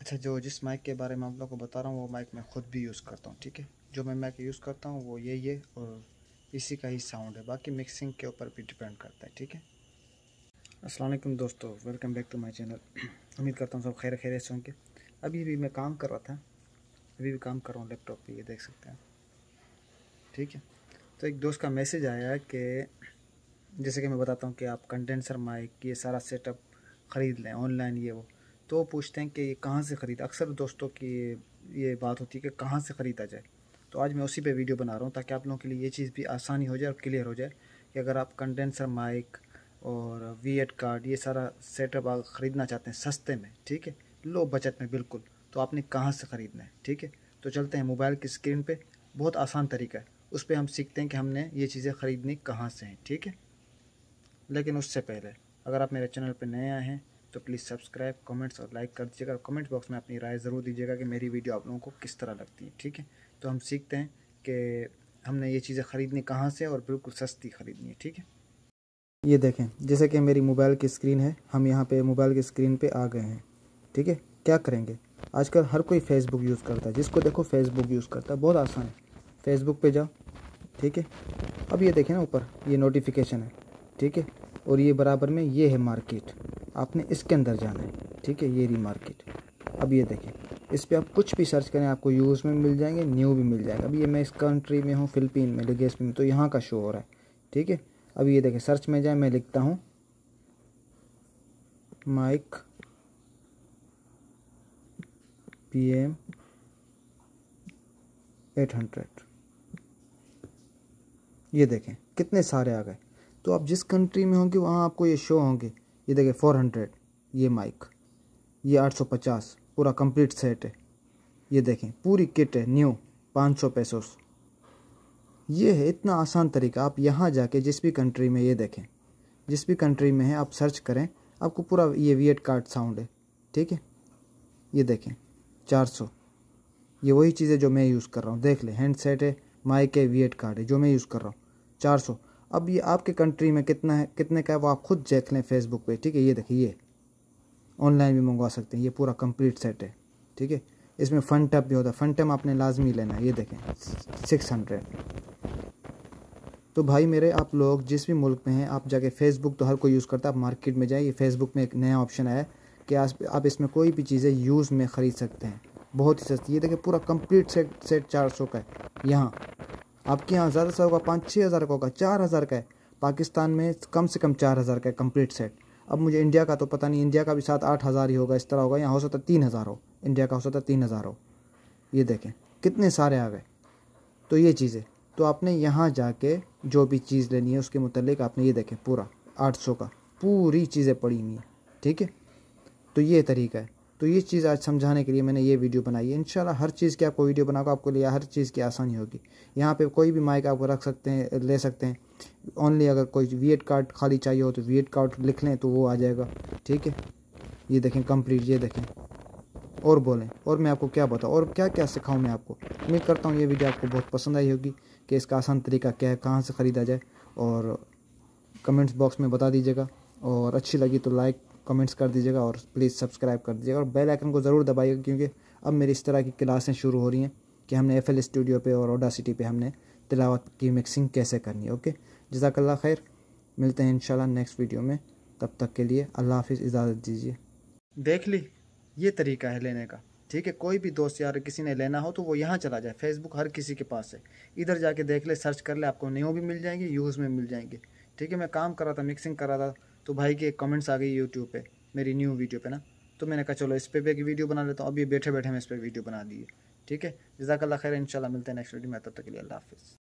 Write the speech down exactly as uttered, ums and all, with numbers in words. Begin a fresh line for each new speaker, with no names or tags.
अच्छा, जो जिस माइक के बारे में आप लोगों को बता रहा हूँ वो माइक मैं ख़ुद भी यूज़ करता हूँ। ठीक है, जो मैं माइक यूज़ करता हूँ वो यही है और इसी का ही साउंड है, बाकी मिक्सिंग के ऊपर भी डिपेंड करता है। ठीक है, अस्सलाम वालेकुम दोस्तों, welcome back to my channel. उम्मीद करता हूँ सब खैर खैरियत से होंगे। अभी भी मैं काम कर रहा था, अभी भी काम कर रहा हूँ लैपटॉप पे, ये देख सकते हैं। ठीक है, तो एक दोस्त का मैसेज आया कि जैसे कि मैं बताता हूँ कि आप कंडेंसर माइक ये सारा सेटअप ख़रीद लें ऑनलाइन, ये वो तो वो पूछते हैं कि ये कहाँ से ख़रीद। अक्सर दोस्तों की ये बात होती है कि कहाँ से ख़रीदा जाए। तो आज मैं उसी पे वीडियो बना रहा हूँ ताकि आप लोगों के लिए ये चीज़ भी आसानी हो जाए और क्लियर हो जाए कि अगर आप कंडेंसर माइक और वी एट कार्ड ये सारा सेटअप आप ख़रीदना चाहते हैं सस्ते में, ठीक है, लो बजट में बिल्कुल, तो आपने कहाँ से ख़रीदना है। ठीक है, तो चलते हैं मोबाइल की स्क्रीन पे, बहुत आसान तरीका है, उस पर हम सीखते हैं कि हमने ये चीज़ें ख़रीदनी कहाँ से हैं। ठीक है, लेकिन उससे पहले अगर आप मेरे चैनल पर नए आए हैं तो प्लीज़ सब्सक्राइब, कमेंट्स और लाइक कर दीजिएगा और कमेंट बॉक्स में अपनी राय ज़रूर दीजिएगा कि मेरी वीडियो आप लोगों को किस तरह लगती है। ठीक है, तो हम सीखते हैं कि हमने ये चीज़ें ख़रीदनी कहाँ से और बिल्कुल सस्ती ख़रीदनी है। ठीक है, ये देखें जैसे कि मेरी मोबाइल की स्क्रीन है, हम यहाँ पे मोबाइल की स्क्रीन पे आ गए हैं। ठीक है, क्या करेंगे, आजकल हर कोई फेसबुक यूज़ करता है, जिसको देखो फेसबुक यूज़ करता है, बहुत आसान है। फेसबुक पे जाओ, ठीक है, अब ये देखें ना ऊपर ये नोटिफिकेशन है, ठीक है, और ये बराबर में ये है मार्केट, आपने इसके अंदर जाना है। ठीक है, ये रही मार्केट। अब ये देखें, इस पर आप कुछ भी सर्च करें आपको यूज़ में मिल जाएंगे, न्यू भी मिल जाएगा। अब ये मैं इस कंट्री में हूँ, फ़िलिपीन में, लेगेस में, तो यहाँ का शो हो रहा है। ठीक है, अब ये देखें सर्च में जाए, मैं लिखता हूँ mic P M eight hundred, ये देखें कितने सारे आ गए। तो आप जिस कंट्री में होंगे वहाँ आपको ये शो होंगे। ये देखें फोर हंड्रेड ये माइक, ये आठ सौ पचास पूरा कंप्लीट सेट है। ये देखें पूरी किट है न्यू, पाँच सौ पेसोस। ये है इतना आसान तरीका। आप यहाँ जाके जिस भी कंट्री में, ये देखें जिस भी कंट्री में है आप सर्च करें, आपको पूरा ये वी एट कार्ड साउंड है। ठीक है, ये देखें चार सौ, ये वही चीज़ है जो मैं यूज़ कर रहा हूँ। देख ले, हैंड सेट है, माइक है, वी एट कार्ड है, जो मैं यूज़ कर रहा हूँ, चार सौ। अब ये आपके कंट्री में कितना है, कितने का है, वो आप खुद देख लें फेसबुक पे। ठीक है, ये देखिए, ये ऑनलाइन भी मंगवा सकते हैं, ये पूरा कंप्लीट सेट है। ठीक है, इसमें फन टैप भी होता है, फन टैप आपने लाजमी लेना है। ये देखें सिक्स हंड्रेड। तो भाई मेरे, आप लोग जिस भी मुल्क में हैं, आप जाके फेसबुक तो हर कोई यूज़ करता है, आप मार्केट में जाइए, फेसबुक में एक नया ऑप्शन आया है कि आप इसमें कोई भी चीज़ें यूज़ में ख़रीद सकते हैं, बहुत ही सस्ती। ये देखिए पूरा कंप्लीट सेट सेट चार सौ का है। यहाँ आपके यहाँ ज़्यादा से होगा पाँच छः हज़ार का होगा, चार हज़ार का है। पाकिस्तान में कम से कम चार हज़ार का है कंप्लीट सेट। अब मुझे इंडिया का तो पता नहीं, इंडिया का भी सात आठ हज़ार ही होगा, इस तरह होगा। यहाँ हो सकता है तीन हज़ार हो, इंडिया का हो सकता है तीन हज़ार हो। ये देखें कितने सारे आ गए। तो ये चीज़ें तो आपने यहाँ जाके जो भी चीज़ लेनी है उसके मुतालिक आपने, ये देखें पूरा आठ सौ का पूरी चीज़ें पड़ी हुई हैं। ठीक है, तो ये तरीका है। तो ये चीज़ आज समझाने के लिए मैंने ये वीडियो बनाई है। इंशाल्लाह हर चीज़ की आपको वीडियो बनाकर आपको लिए हर चीज़ की आसानी होगी। यहाँ पे कोई भी माइक आप रख सकते हैं, ले सकते हैं। ओनली अगर कोई वी एट कार्ड खाली चाहिए हो तो वी एट कार्ड लिख लें तो वो आ जाएगा। ठीक है, ये देखें कंप्लीट, ये देखें, और बोलें और मैं आपको क्या बताऊँ और क्या क्या सिखाऊँ मैं आपको। उम्मीद करता हूँ ये वीडियो आपको बहुत पसंद आई होगी कि इसका आसान तरीका क्या है, कहाँ से ख़रीदा जाए, और कमेंट्स बॉक्स में बता दीजिएगा। और अच्छी लगी तो लाइक कमेंट्स कर दीजिएगा और प्लीज़ सब्सक्राइब कर दीजिएगा और बेल आइकन को ज़रूर दबाइएगा, क्योंकि अब मेरी इस तरह की क्लासें शुरू हो रही हैं कि हमने एफ एल स्टूडियो पे और ऑडासिटी पे हमने तिलावत की मिक्सिंग कैसे करनी है। ओके, जज़ाकल्लाह खैर, मिलते हैं इंशाल्लाह नेक्स्ट वीडियो में। तब तक के लिए अल्लाह हाफिज़, इजाज़त दीजिए। देख ली, ये तरीका है लेने का। ठीक है, कोई भी दोस्त यार किसी ने लेना हो तो वो यहाँ चला जाए, फेसबुक हर किसी के पास है, इधर जाके देख ले, सर्च कर ले, आपको न्यू भी मिल जाएंगे, यूज़ में मिल जाएंगे। ठीक है, मैं काम कर रहा था, मिक्सिंग कर रहा था, तो भाई की एक कमेंट्स आ गई यूट्यूब पे मेरी न्यू वीडियो पे ना, तो मैंने कहा चलो इस पे भी एक वीडियो बना लेता हूँ। अभी बैठे बैठे मैं इस पर वीडियो बना दी है। ठीक है, जज़ाकल्लाह खैर, इंशाल्लाह मिलते हैं नेक्स्ट वीडियो में, तब तक के लिए अल्लाह हाफिज़।